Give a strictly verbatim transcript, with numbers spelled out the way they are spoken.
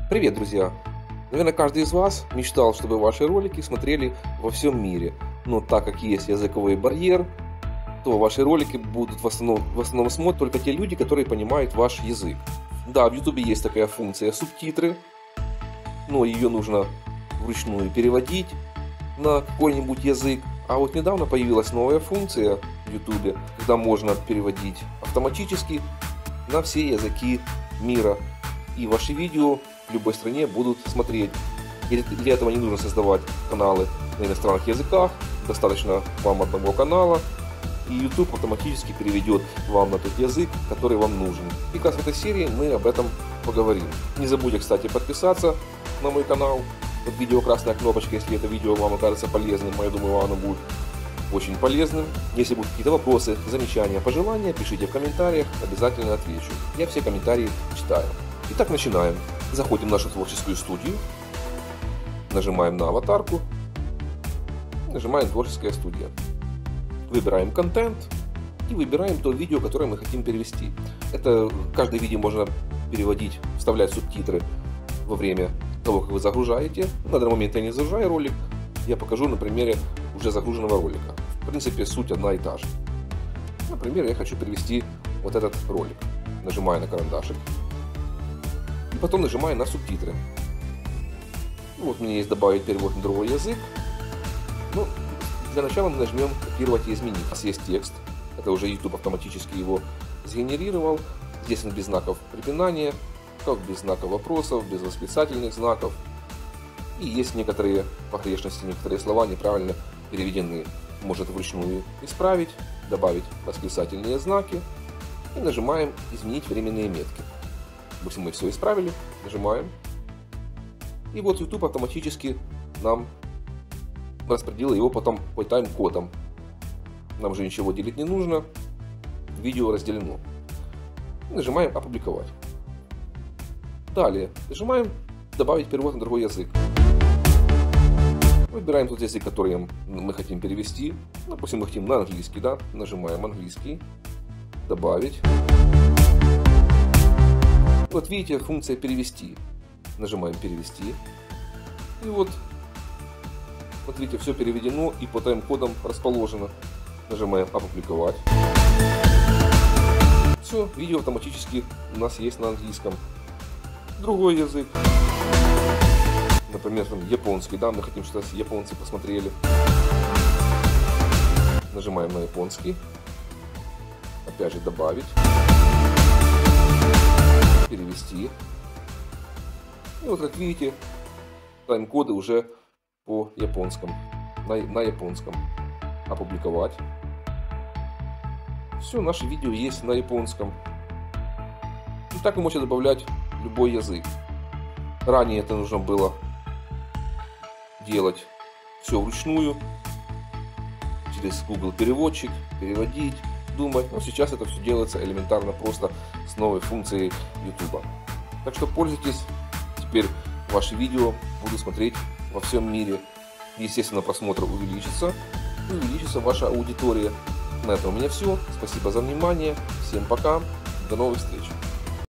Привет, друзья! Наверное, каждый из вас мечтал, чтобы ваши ролики смотрели во всем мире. Но так как есть языковой барьер, то ваши ролики будут в основном, в основном смотреть только те люди, которые понимают ваш язык. Да, в YouTube есть такая функция субтитры, но ее нужно вручную переводить на какой-нибудь язык. А вот недавно появилась новая функция в YouTube, когда можно переводить автоматически на все языки мира. И ваши видео в любой стране будут смотреть. И для этого не нужно создавать каналы на иностранных языках, достаточно вам одного канала, и YouTube автоматически переведет вам на тот язык, который вам нужен. И как раз в этой серии мы об этом поговорим. Не забудьте, кстати, подписаться на мой канал. Под видео красная кнопочка, если это видео вам окажется полезным, я думаю, вам оно будет очень полезным. Если будут какие-то вопросы, замечания, пожелания, пишите в комментариях, обязательно отвечу. Я все комментарии читаю. Итак, начинаем. Заходим в нашу творческую студию, нажимаем на аватарку, нажимаем «Творческая студия». Выбираем «Контент» и выбираем то видео, которое мы хотим перевести. Это каждое видео можно переводить, вставлять субтитры во время того, как вы загружаете. На данный момент я не загружаю ролик, я покажу на примере уже загруженного ролика. В принципе, суть одна и та же. Например, я хочу перевести вот этот ролик. Нажимаю на карандашик. И потом нажимаю на субтитры. Вот у меня есть добавить перевод на другой язык. Ну, для начала мы нажмем копировать и изменить. У нас есть текст. Это уже YouTube автоматически его сгенерировал. Здесь он без знаков препинания, как без знаков вопросов, без восклицательных знаков. И есть некоторые погрешности, некоторые слова неправильно переведены. Может вручную исправить, добавить восклицательные знаки. И нажимаем «Изменить временные метки». Допустим, мы все исправили, нажимаем. И вот YouTube автоматически нам распределил его потом по тайм-кодам. Нам же ничего делить не нужно. Видео разделено. Нажимаем «Опубликовать». Далее нажимаем «Добавить перевод на другой язык». Выбираем тот язык, который мы хотим перевести. Допустим, мы хотим на английский, да? Нажимаем «Английский», «Добавить». Вот видите, функция «Перевести». Нажимаем «Перевести». И вот, смотрите, все переведено и по тайм-кодам расположено. Нажимаем «Опубликовать». Все, видео автоматически у нас есть на английском. Другой язык. Например, там, японский, да, мы хотим, чтобы японцы посмотрели. Нажимаем на японский. Опять же «Добавить». «Перевести». И вот, как видите, тайм-коды уже по японскому, на, на японском. «Опубликовать». Все, наши видео есть на японском. И так вы можете добавлять любой язык. Ранее это нужно было делать все вручную, через Google переводчик, переводить, думать. Но сейчас это все делается элементарно просто с новой функцией YouTube. Так что пользуйтесь. Теперь ваши видео будут смотреть во всем мире. Естественно, просмотр увеличится, и увеличится ваша аудитория. На этом у меня все. Спасибо за внимание. Всем пока. До новых встреч.